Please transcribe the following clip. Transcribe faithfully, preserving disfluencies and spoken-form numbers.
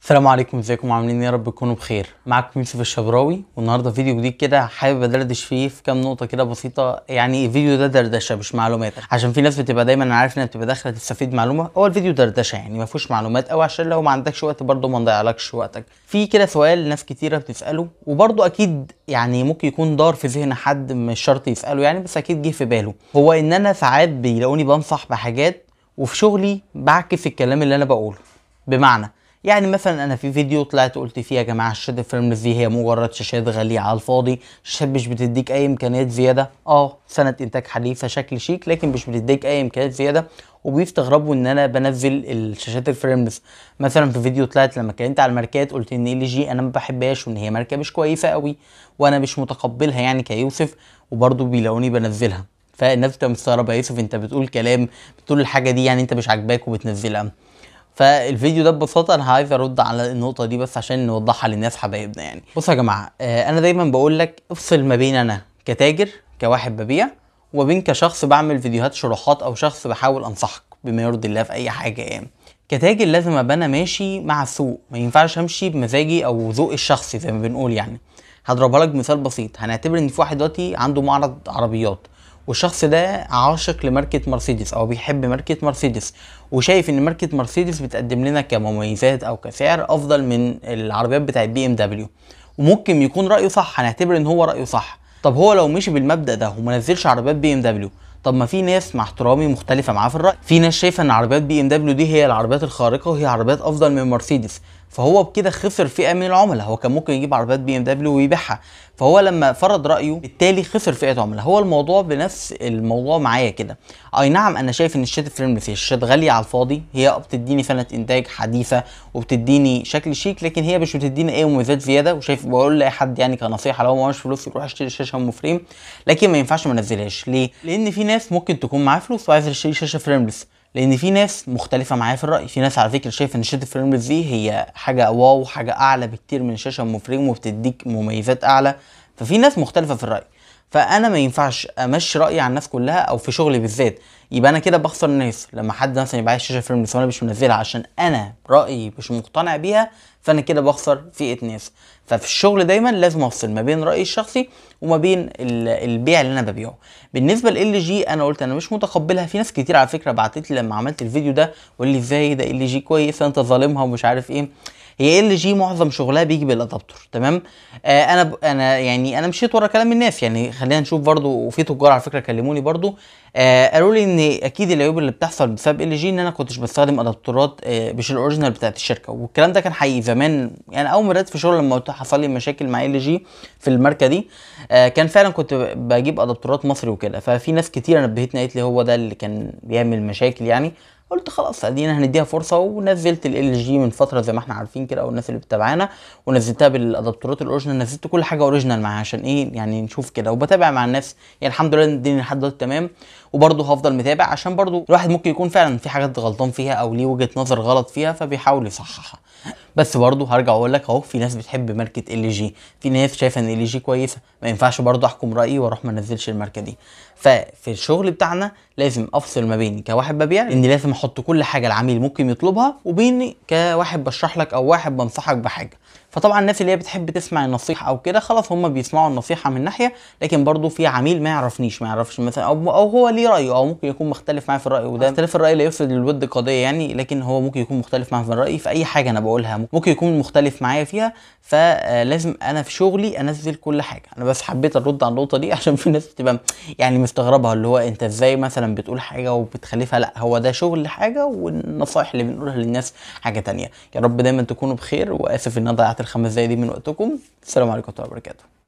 السلام عليكم، ازيكم عاملين ايه؟ يا رب تكونوا بخير. معاكم يوسف الشبراوي، والنهارده فيديو جديد كده حابب ادردش فيه في كام نقطه كده بسيطه. يعني الفيديو ده دردشه مش معلومات، عشان في ناس بتبقى دايما انا عارف انها بتبقى داخله تستفيد معلومه. هو الفيديو دردشه يعني ما فيهوش معلومات قوي، عشان لو ما عندكش وقت برده ما نضيعلكش وقتك. في كده سؤال ناس كتيره بتساله، وبرده اكيد يعني ممكن يكون دار في ذهن حد مش شرط يساله يعني، بس اكيد جه في باله. هو ان انا ساعات بيلاقوني بنصح بحاجات وفي شغلي بعكس الكلام اللي انا بقوله. بمعنى يعني مثلا انا في فيديو طلعت قلت فيه يا جماعه الشاشات الفريمليس دي هي مجرد شاشات غاليه على الفاضي، شاشات مش بتديك اي امكانيات زياده. اه سنه انتاج حديثه شكل شيك، لكن مش بتديك اي امكانيات زياده. وبيستغربوا ان انا بنزل الشاشات الفريمليس. مثلا في فيديو طلعت لما اتكلمت على الماركات قلت ان ال جي انا ما بحبهاش، وان هي ماركه مش كويسه قوي وانا مش متقبلها يعني كيوسف، وبرضه بيلاقوني بنزلها. فالناس بتبقى مستغربه، يا يوسف انت بتقول كلام، بتقول الحاجه دي يعني انت مش عاجباك وبتنزلها. فالفيديو ده ببساطه انا عايز ارد على النقطه دي بس عشان نوضحها للناس حبايبنا. يعني بصوا يا جماعه، آه انا دايما بقول لك افصل ما بين انا كتاجر كواحد ببيع، وبين كشخص بعمل فيديوهات شروحات او شخص بحاول انصحك بما يرضي الله في اي حاجه. يعني كتاجر لازم ابقى انا ماشي مع السوق، ما ينفعش امشي بمزاجي او ذوقي الشخصي زي ما بنقول. يعني هضربها لك مثال بسيط. هنعتبر ان في واحد دلوقتي عنده معرض عربيات، والشخص ده عاشق لماركة مرسيدس او بيحب ماركة مرسيدس، وشايف ان ماركة مرسيدس بتقدم لنا كمميزات او كسعر افضل من العربيات بتاعت بي ام دبليو. وممكن يكون رأيه صح، هنعتبر ان هو رأيه صح. طب هو لو مشي بالمبدأ ده وما نزلش عربيات بي ام دبليو، طب ما في ناس مع احترامي مختلفة معاه في الرأي. في ناس شايفة ان عربيات بي ام دبليو دي هي العربيات الخارقة وهي عربيات افضل من مرسيدس، فهو بكده خسر فئة من العملاء. هو كان ممكن يجيب عربيات بي ام دبليو ويبيعها، فهو لما فرض رايه بالتالي خسر فئه عملاء. هو الموضوع بنفس الموضوع معايا كده. اي نعم انا شايف ان الشاشات الفريمليس هي شاشات غاليه على الفاضي، هي بتديني سنه انتاج حديثه وبتديني شكل شيك، لكن هي مش بتديني اي مميزات زياده. وشايف بقول لاي حد يعني كنصيحه، لو معهوش فلوس يروح يشتري شاشه ام فريم، لكن ما ينفعش ما انزلهاش. ليه؟ لان في ناس ممكن تكون معاها فلوس وعايزه تشتري شاشه فريمليس، لان في ناس مختلفه معايا في الراي. في ناس على فكره شايفه ان الشاشه الفريمليس دي هي حاجه واو، حاجه اعلى بكتير من الشاشه ام فريم وبتديك مميزات اعلى. ففي ناس مختلفه في الراي، فانا ما ينفعش امشي رايي على الناس كلها، او في شغلي بالذات يبقى انا كده بخسر الناس. لما حد مثلا يبقى عايز شاشه فريمليس وانا مش منزلها عشان انا رايي مش مقتنع بيها، فانا كده بخسر فئه ناس. ففي الشغل دايما لازم افصل ما بين رايي الشخصي وما بين البيع اللي انا ببيعه. بالنسبه ل جي انا قلت انا مش متقبلها. في ناس كتير على فكره بعتت لي لما عملت الفيديو ده وقال لي ازاي ده ال جي كويسه انت ظالمها ومش عارف ايه. هي ال جي معظم شغلها بيجي بالادابتور، تمام. آه انا ب... انا يعني انا مشيت ورا كلام الناس. يعني خلينا نشوف برضو، وفي تجار على فكره كلموني برضو آه قالوا لي ان اكيد العيوب اللي بتحصل بسبب ال جي ان انا كنتش بستخدم ادابتورات آه مش الاوريجينال بتاعت الشركه. والكلام ده كان حقيقي زمان. يعني اول ما بدات في شغل لما حصل لي مشاكل مع ال جي في الماركه دي، آه كان فعلا كنت بجيب ادابتورات مصري وكده. ففي ناس كتير نبهتني قالت لي هو ده اللي كان بيعمل مشاكل يعني. قلت خلاص ادينا هنديها فرصه، ونزلت ال جي من فتره زي ما احنا عارفين كده، او الناس اللي بتتابعنا، ونزلتها بالادابتورات الاوريجينال. نزلت كل حاجه اوريجينال معاها عشان ايه يعني نشوف كده، وبتابع مع الناس. يعني الحمد لله الدنيا لحد دلوقتي تمام، وبرضه هفضل متابع عشان برضه الواحد ممكن يكون فعلا في حاجات غلطان فيها او ليه وجهه نظر غلط فيها فبيحاول يصححها. بس برضه هرجع اقول لك اهو، في ناس بتحب ماركه ال جي، في ناس شايفه ان ال جي كويسه. ما ينفعش برضه احكم رايي واروح ما انزلش الماركه دي. ففي الشغل بتاعنا لازم افصل ما بيني كواحد ببيع، ان لازم احط كل حاجه العميل ممكن يطلبها، وبيني كواحد بشرح لك او واحد بنصحك بحاجه. فطبعا الناس اللي هي بتحب تسمع النصيحه او كده خلاص هم بيسمعوا النصيحه من ناحيه، لكن برضو في عميل ما يعرفنيش ما يعرفش مثلا، او او هو ليه رايه او ممكن يكون مختلف معايا في الراي. وده اختلاف الراي لا يفسد للود قضيه يعني، لكن هو ممكن يكون مختلف معايا في الراي في اي حاجه انا بقولها، ممكن يكون مختلف معايا فيها. فلازم انا في شغلي انزل كل حاجه. انا بس حبيت ارد على النقطه دي عشان في ناس بتبقى يعني مستغربها، اللي هو انت ازاي مثلا بتقول حاجه وبتخلفها. لا هو ده شغل حاجه، والنصائح اللي بنقولها للناس حاجه تانية. يا رب دايما تكونوا بخير، واسف ان انا ضيعت الخمس دقايق دي من وقتكم. السلام عليكم ورحمه الله وبركاته.